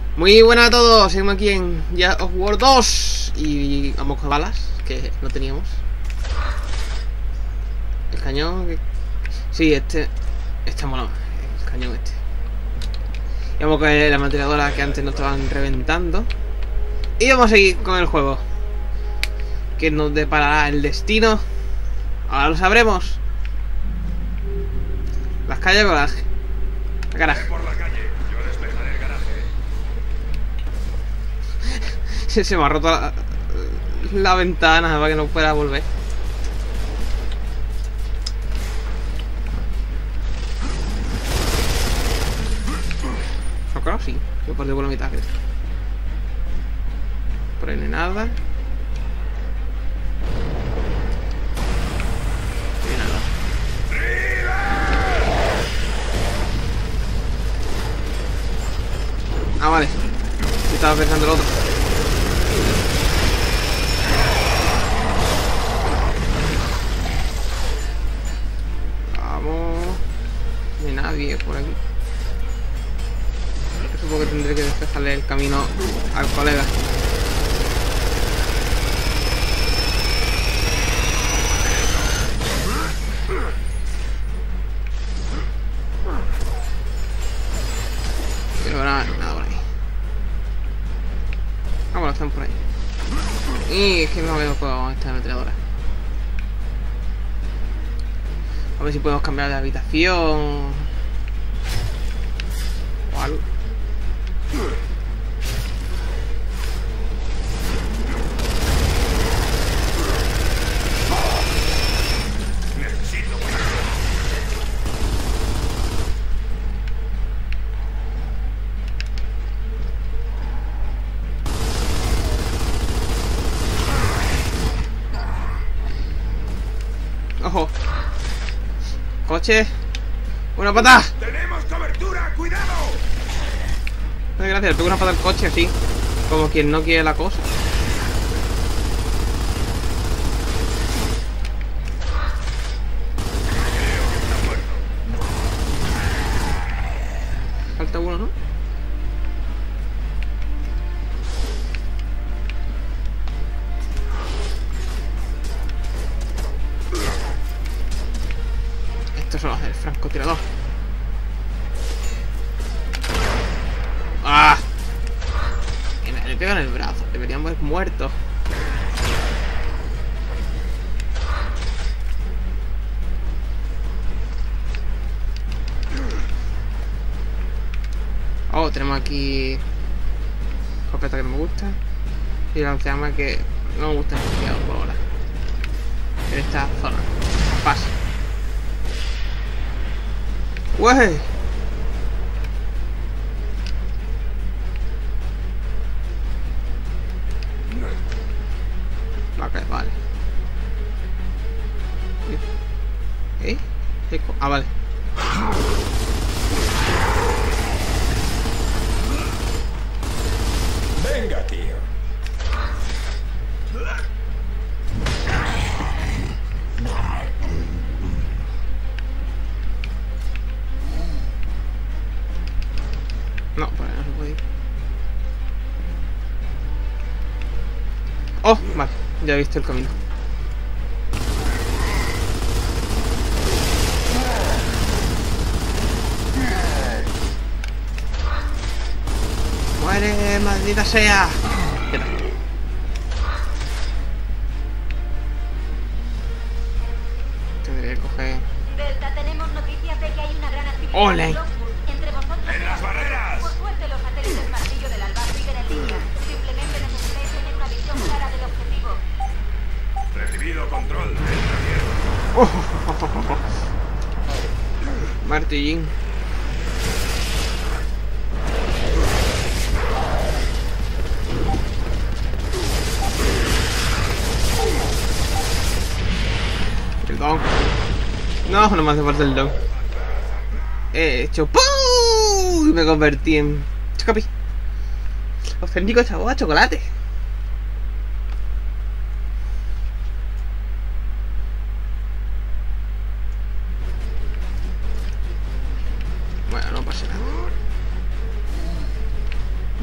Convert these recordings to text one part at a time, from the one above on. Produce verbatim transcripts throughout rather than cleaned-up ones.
Muy buenas a todos, seguimos aquí en Gears of War dos y vamos con balas, que no teníamos. El cañón, que... sí, este, este mola, el cañón este. Y vamos con la ametralladora que antes nos estaban reventando. Y vamos a seguir con el juego. Que nos deparará el destino. Ahora lo sabremos. Las calles de garaje. La garaje. Por la calle, yo despejaré el garaje. Se me ha roto la, la ventana para que no pueda volver. No, claro, sí. Yo perdí por la mitad, creo. Por ahí no hay nada. No hay nada. Ah, vale. Yo estaba pensando el otro. Vamos. No hay nadie por aquí. Yo supongo que tendré que despejarle el camino al colega. Pero nada, nada por ahí. Ah, bueno, están por ahí. Y es que no veo con esta ametralladora. A ver si podemos cambiar de habitación o algo. Necesito una... ¡Ojo! ¡Coche! ¡Una patada! ¡Tenemos cobertura! ¡Cuidado! No, gracias, le pego una patada al coche así. Como quien no quiere la cosa. Falta uno, ¿no? Estos son los del francotirador. ¡Ah! Mira, le pegan el brazo. Deberían haber muerto. Oh, tenemos aquí escopeta que no me gusta. Y lanzallamas que no me gusta demasiado por ahora. En esta zona. Pasa. ¡Wey! Ok, vale. ¿Eh? Ah, vale. Venga, tío. No, por ahí no se puede ir. Oh, vale, ya he visto el camino. ¡Muere, maldita sea! ¿Qué tal? Tendré que coger... Delta, tenemos noticias de que hay una gran actividad ¡Ole! en Lockwood. Entre vosotros... ¡En las barreras! Por suerte, los satélites martillo del Alba siguen en línea. Simplemente necesitáis tener una visión clara del objetivo. Recibido control. Entra bien. Oh, oh, oh, oh, oh. Martillín. El don. No, no me hace falta el don. He hecho ¡pum! Y me convertí en Chocapi. Auténtico sabor a chocolate.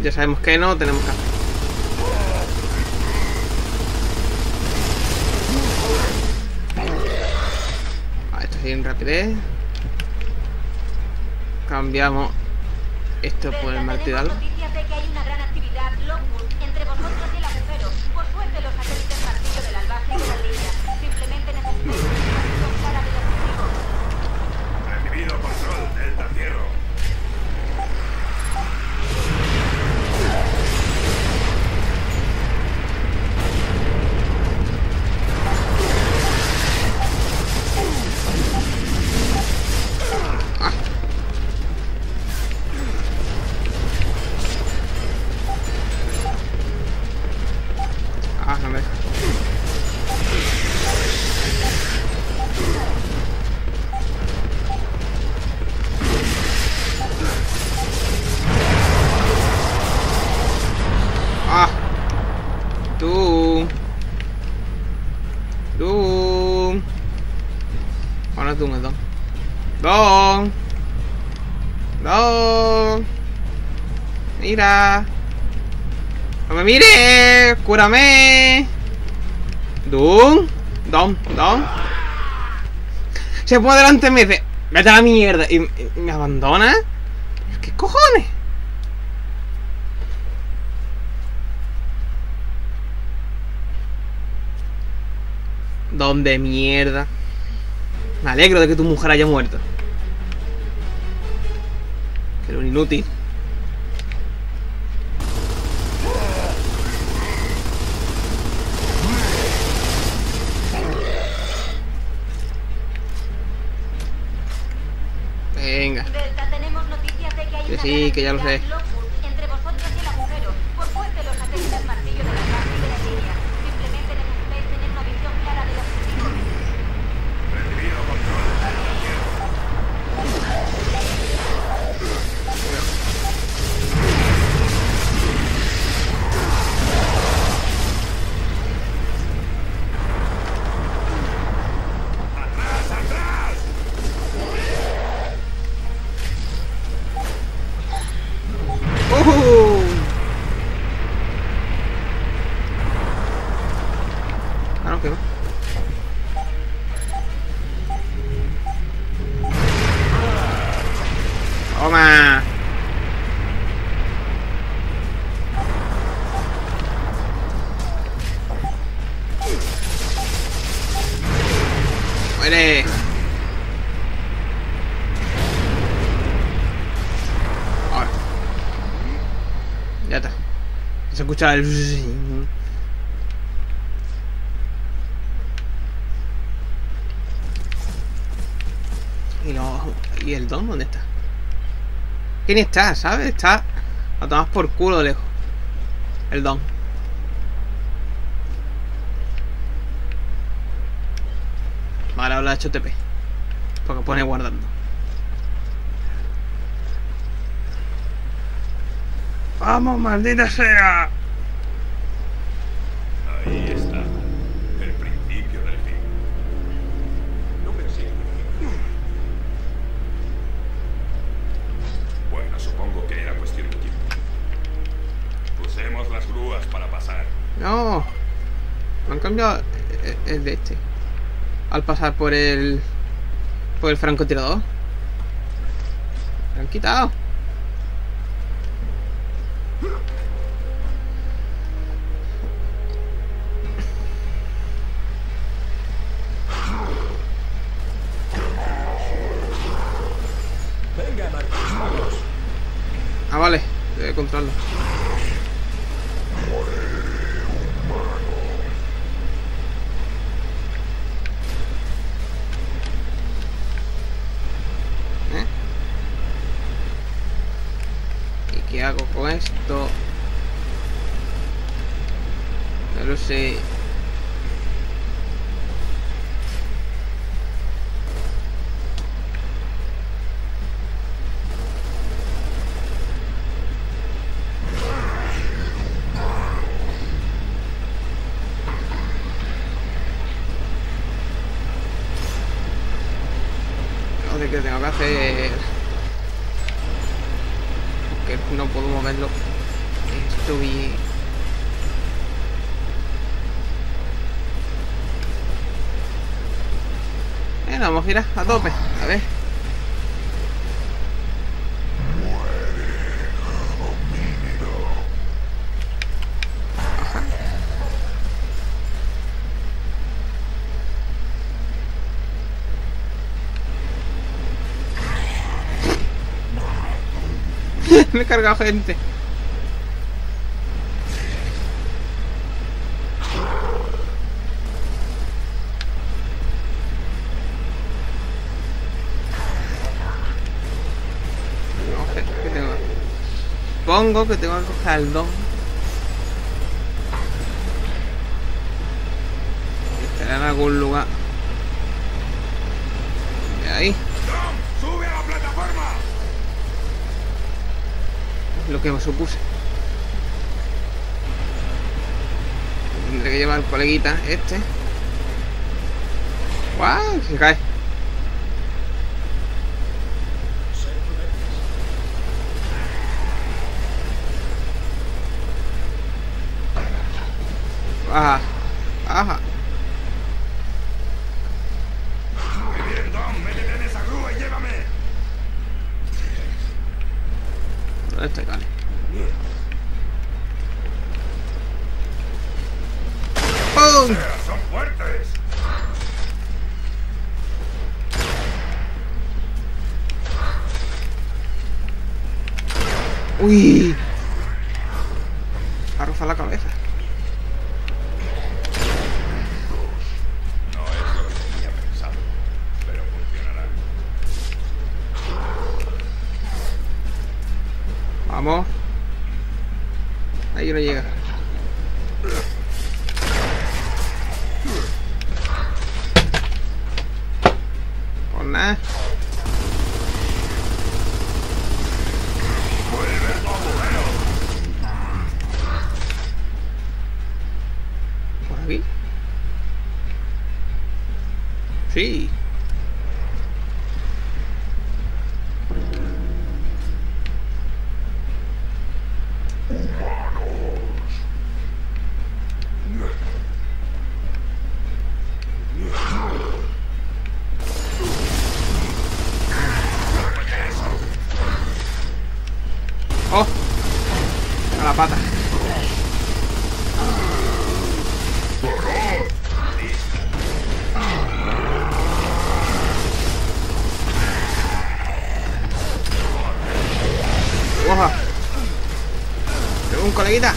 Ya sabemos que no tenemos que hacer. Vale, esto sigue en rapidez. Cambiamos esto por el martillo de algo. Noticias de que hay una gran actividad Lockwood entre vosotros y el agujero. Por suerte los satélites martillo del albaje quedan en línea. Simplemente necesitáis una información clara del objetivo. Recibido control, Delta Cierro. Ah, no me deja. Ah. Tú. Tú. Ahora tú me don. Don. Don. Mira. ¡No me mires! ¡Cúrame! ¡Dum! ¡Dum! ¡Dum! Se pone delante y me dice ¡vete a la mierda! ¿Y, y- y me abandona? ¿Qué cojones? ¿Dónde mierda? Me alegro de que tu mujer haya muerto. Que era un inútil. Venga. Delta, tenemos noticias de que hay Que una sí, gran que ya lo actividad sé. Lockwood entre vosotros y el agujero. Por suerte los satélites martillo del albaje quedan en línea. Simplemente necesitáis tener una visión clara del objetivo. Recibido control, Delta Cierro. ¡Atrás, atrás! ¡Uh! Ah, no, que no. Toma. Muere. Ahora. Ya está. Se escucha el... Y, lo... ¿Y el don dónde está? ¿Quién está? ¿Sabes? Está... Lo tomas por culo de lejos. El don. Vale, ahora H T T P. Porque pone guardando. ¡Vamos, maldita sea! Ahí está. El principio del fin. No persigue. Bueno, supongo que era cuestión de tiempo. Usemos las grúas para pasar. No. Me han cambiado el, el de este. Al pasar por el... Por el francotirador. Me han quitado. Venga, Marcos. Ah, vale. Debe controlarlo. ¿Eh? ¿Y qué hago con esto? No lo sé. No sé qué tengo que hacer. Porque no puedo moverlo. esto bien. Bueno, vamos a girar a tope. A ver. Ajá. Me he cargado gente. ¿Qué tengo? Pongo que tengo que coger al don. Estará en algún lugar. De ahí. ¡Tom! ¡Sube a la plataforma! Lo que me supuse. Tendré que llevar al coleguita este. ¡Guau! Se cae. Baja. Baja. Muy bien, Tom. Métete en esa grúa y llévame. ¿Dónde estoy, vale? ¡Pum! ¡Son fuertes! ¡Uy! Ha rozado la cabeza. No es lo que tenía pensado, pero funcionará. Vamos. Ahí no llega. Por nada. ¿Por aquí? Sí. ¡Oh! A la pata. ¡Oja! ¡Tengo un coleguita!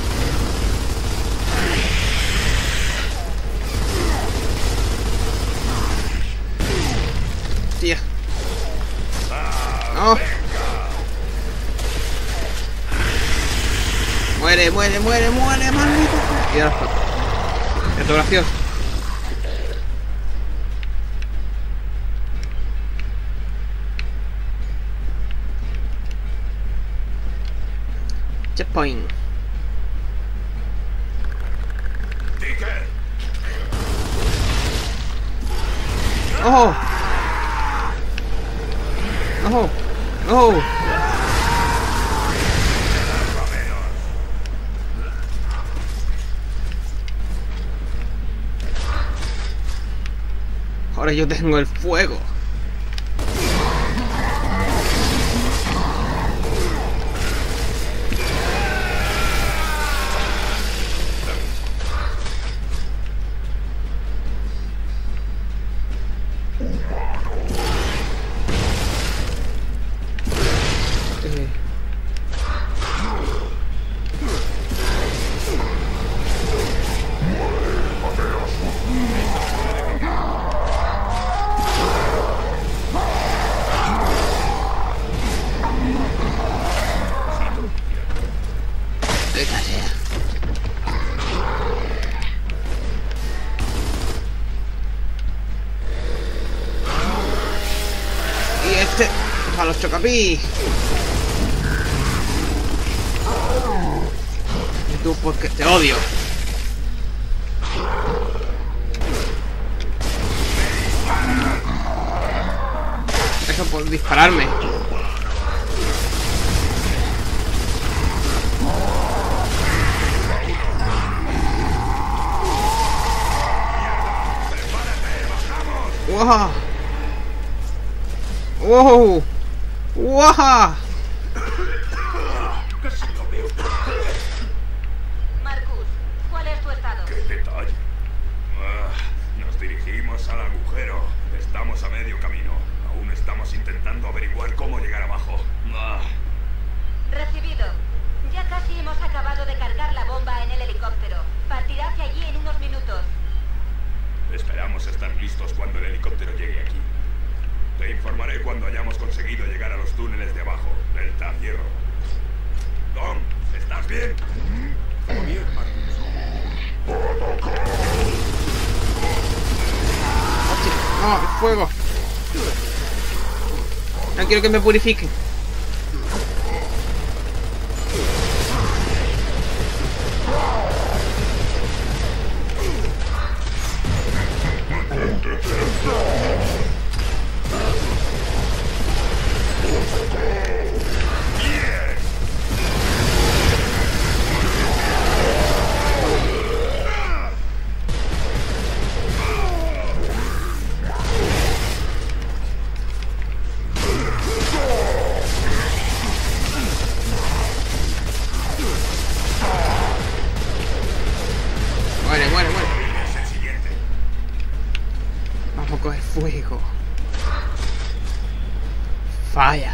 Tía. ¡No! Muere, muere, muere, muere, maldito. Y ahora foto. Esto es gracioso. Checkpoint. ¡Ticket! ¡Ojo! ¡Ojo! ¡Ojo! Ahora yo tengo el fuego. Eh. Y este a los chocapí. Y tú porque te odio. Eso por dispararme. ¡Wow! ¡Wow! ¡Wow! Marcus, ¿cuál es tu estado? ¿Qué detalle? Ah, nos dirigimos al agujero. Estamos a medio camino. Aún estamos intentando averiguar cómo llegar abajo. Ah. Recibido. Ya casi hemos acabado de cargar la bomba en el helicóptero. Partirá hacia allí en unos minutos. Esperamos estar listos cuando el helicóptero llegue aquí. Te informaré cuando hayamos conseguido llegar a los túneles de abajo. Delta, Hierro. Tom, ¿estás bien? Todo bien, Marcus. ¡No, el fuego! No quiero que me purifiquen. Muere, muere, muere. Es el siguiente. Vamos a coger fuego. Falla.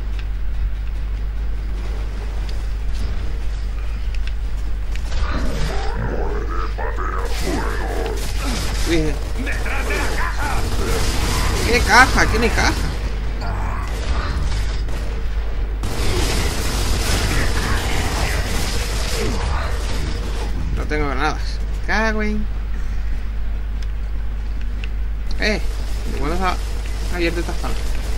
Uy. ¡Detrás de la caja! ¿Qué caja? ¿Qué ni caja? No tengo granadas. Cago en... Eh, ¿cuándo se ha abierto esta zona?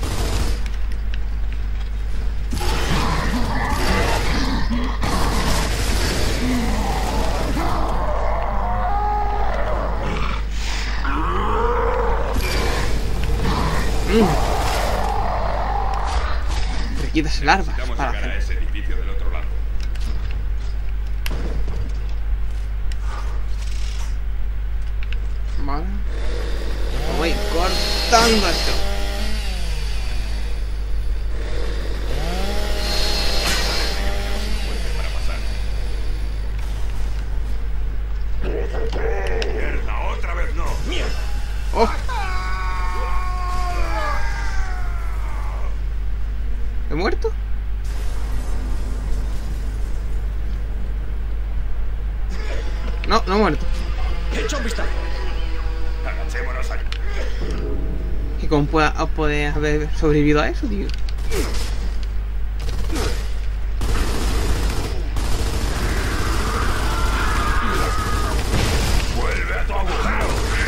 Mm. Riquitas larvas Necesitamos para llegar a hacer. ese edificio del otro lado. Vale. Voy cortando esto. Para pasar. ¡Mierda! ¡Otra vez no! ¡Mierda! ¡Oh! ¿He muerto? No, no he muerto. ¡Echa un vistazo! Agachémonos aquí. ¿Y cómo pueda, puede haber sobrevivido a eso, tío? ¡Vuelve a tu agujero!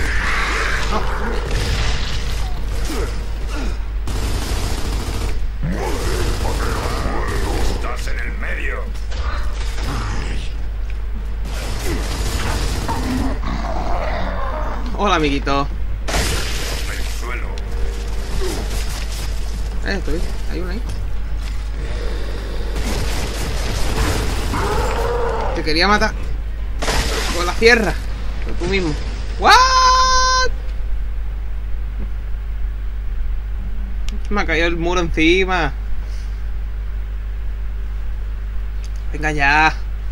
¡Estás en el medio! Hola, amiguito. El suelo. Eh, estoy. Hay uno ahí. Te quería matar. Con la sierra. Pero tú mismo. ¿What? Me ha caído el muro encima. Venga ya.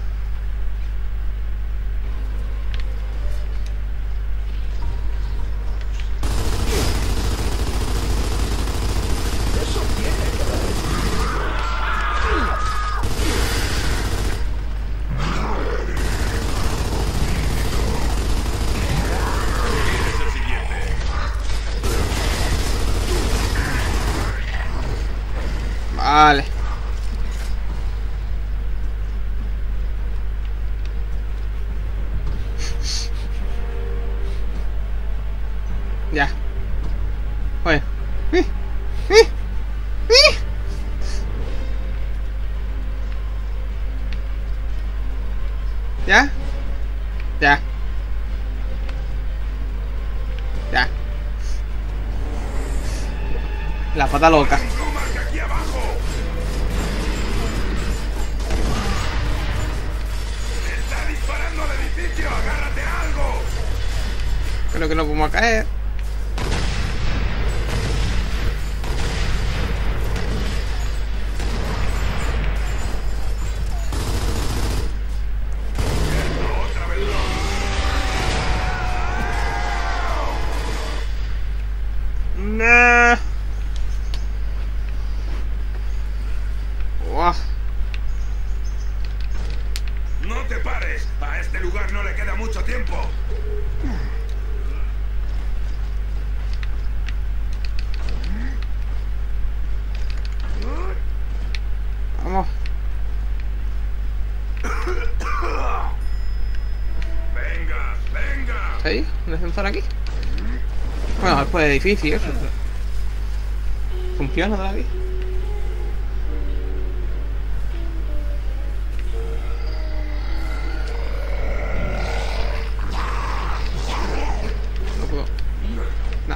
Es el siguiente. Vale. Ya. Bueno. ¡Eh! ¡Eh! ¡Eh! ¿Ya? Ya. Ya. La pata loca. ¡No marca aquí abajo! ¡Está disparando al edificio! ¡Agárrate a algo! Creo que no podemos caer. pares! ¡A este lugar no le queda mucho tiempo! Vamos. ¡Venga, venga! ¿Sí? ¿Un ascensor aquí? Bueno, después de difícil eso. ¿Funciona todavía? No puedo. No.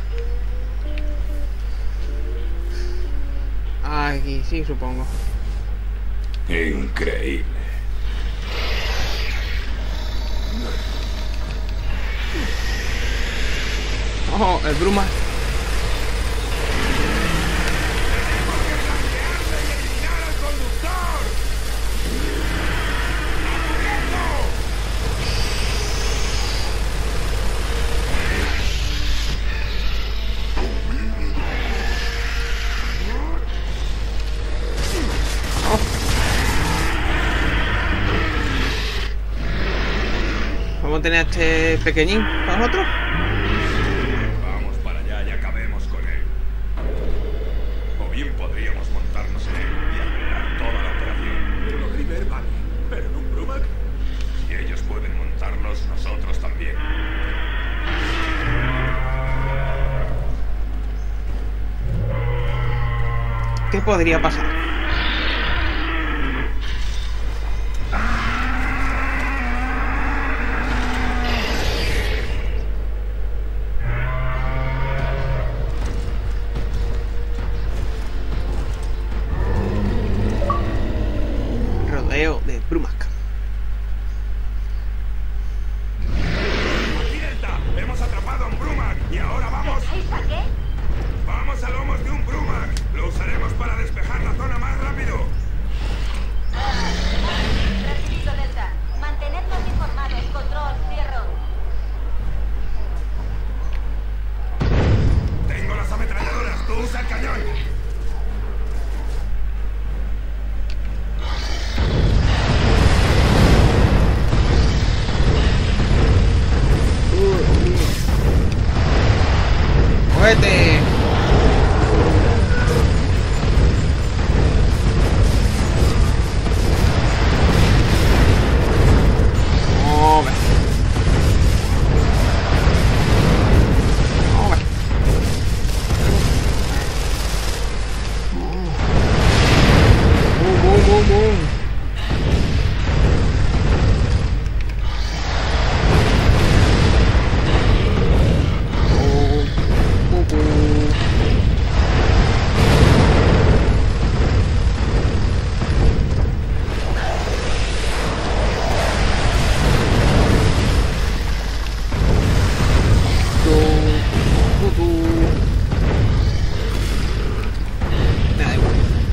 Aquí sí, supongo. Increíble. Oh, el Bruma. Vamos a tener a este pequeñín para nosotros. Vamos para allá y acabemos con él. O bien podríamos montarnos en él y arreglar toda la operación. Lo River vale, pero en un Brumac. Si ellos pueden montarlos, nosotros también. ¿Qué podría pasar? Rodeo de Brumac. ¡Accidenta! ¡Hemos atrapado a un Brumac! ¡Y ahora vamos! ¿A qué? ¡Vamos a lomos de un Brumac! ¡Lo usaremos para despejar la zona más rápido! Recibido, Delta. Mantenednos informados. Control, cierro. Tengo las ametralladoras. Tú usa el cañón. ¡Muévete! ¡Mueve! ¡Mueve! ¡Bum, bum, bum, bum! Nada, igual.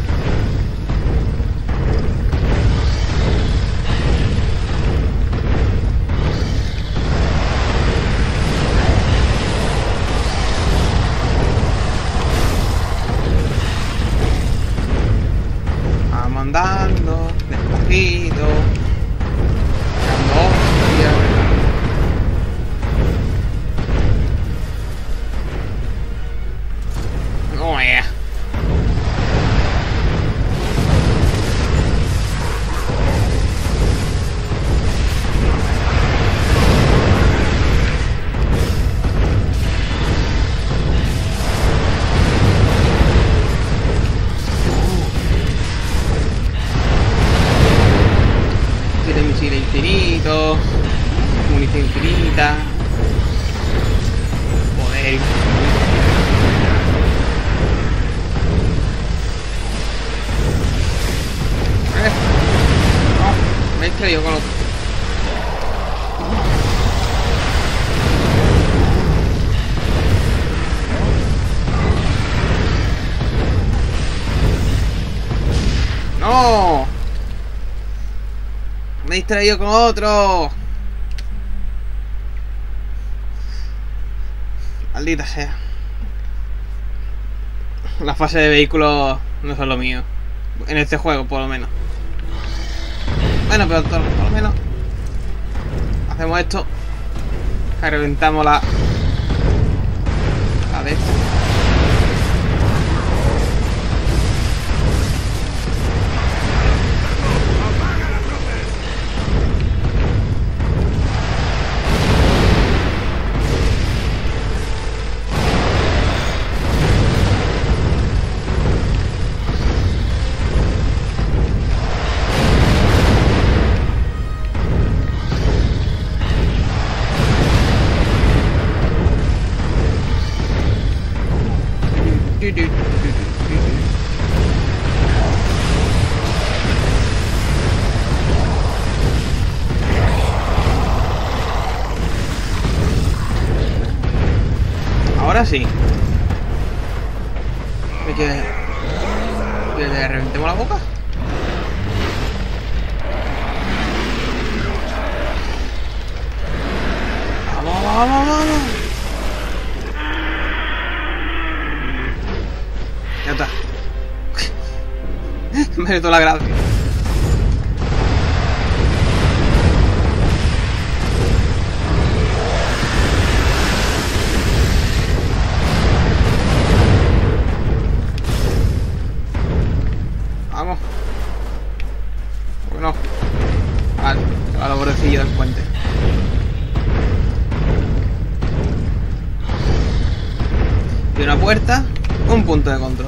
Vamos andando, despacito. Dando hostias. Oh yeah. Tiene misil infinito, munición infinita, poder. Eh. No, me he estrellado con otro. ¡No! Me he distraído con otro. Maldita sea. Las fases de vehículos no son lo mío. En este juego, por lo menos. Bueno, pero por lo menos Hacemos esto. Reventamos la... La de esta. Ahora sí. ¿Me que, que le reventemos la boca? Vamos, vamos, vamos. Ya está. Me meto la gracia. Vamos. Bueno. Vale, a la bordecilla del puente. Y una puerta, un punto de control.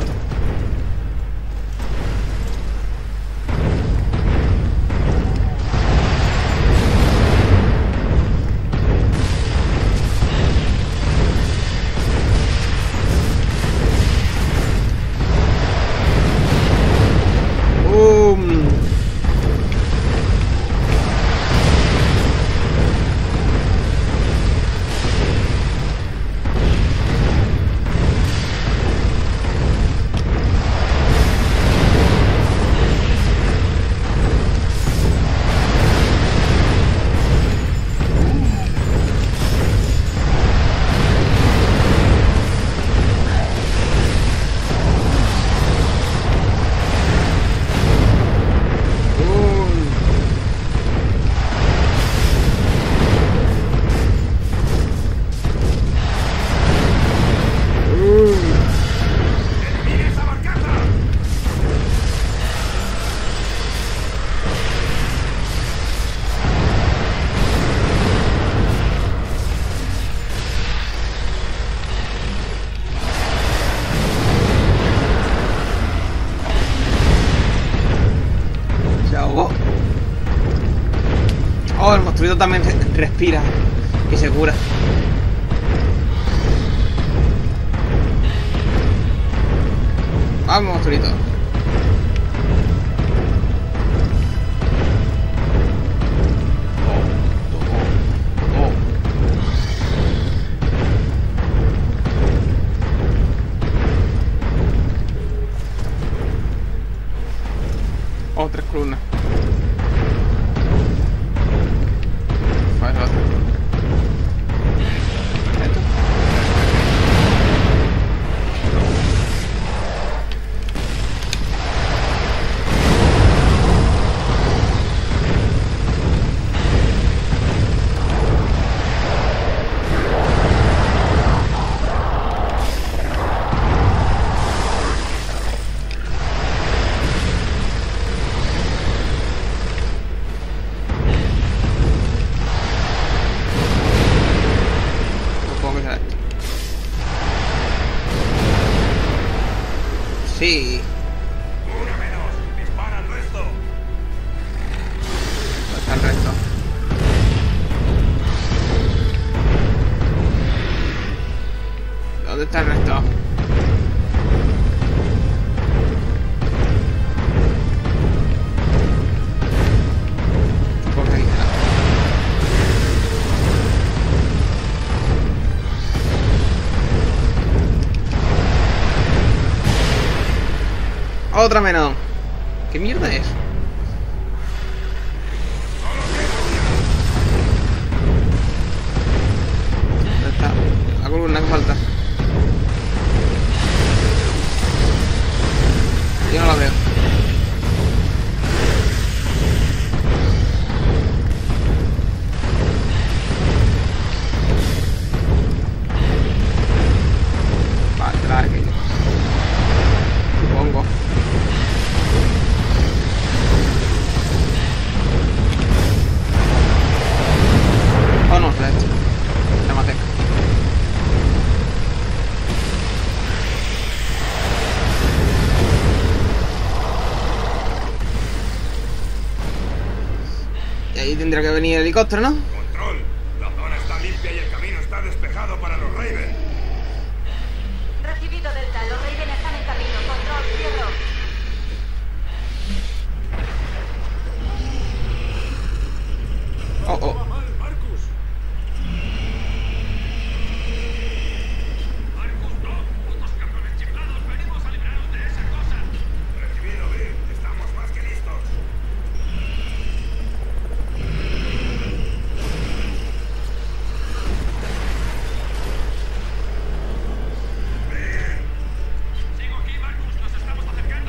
Oh, el monstruito también respira y se cura. Vamos, monstruito. Oh, tres columnas. Sí. Una menos. Dispara al resto. ¿Dónde está el resto? ¿Dónde está el resto? Supongo que ahí está. Otra menos. ¿Qué mierda es? ¿Dónde está? La columna que falta. Yo no la veo. Y ahí tendrá que venir el helicóptero, ¿no? Control. La zona está limpia y el camino está despejado para los Raven. Recibido, Delta. Los Raven están en camino. Control, cierro. Oh, oh. Marcus. Marcus, no. Putos cabrones chiflados. Venimos a libraros de esa cosa. Recibido, Bill. Estamos más que listos. Sigo aquí, Marcus. Nos estamos acercando.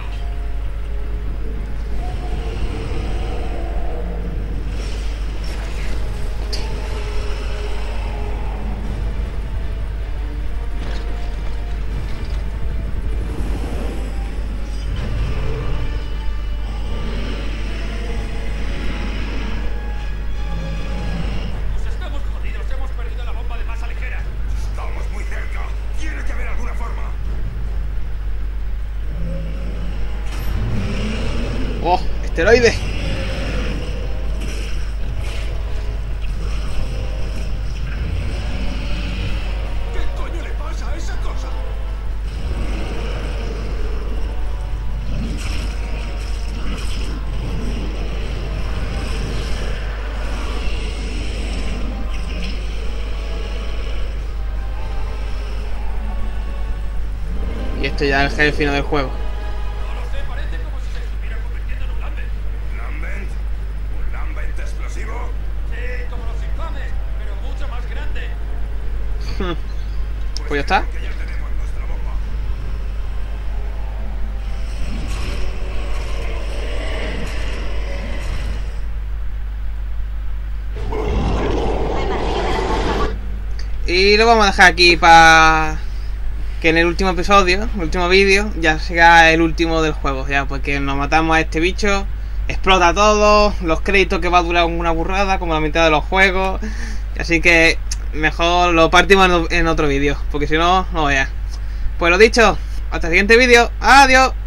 Nos estamos jodidos. Hemos perdido la bomba de masa ligera. Estamos muy cerca. Tiene que haber alguna forma. Oh, esteroide. ¿Qué coño le pasa a esa cosa? Y este ya es el jefe final del juego. No lo sé, parece como si se estuviera convirtiendo en un Lambent. ¿Lambent? ¿Un Lambent explosivo? Sí, como los infames, pero mucho más grande. Pues ya está. Que ya tenemos nuestra bomba. El martillo de la bomba. Y lo vamos a dejar aquí para que en el último episodio, el último vídeo, ya sea el último del juego, ya, porque nos matamos a este bicho, explota todo, los créditos que va a durar una burrada, como la mitad de los juegos, así que mejor lo partimos en, en otro vídeo, porque si no, no veas. Pues lo dicho, hasta el siguiente vídeo, adiós.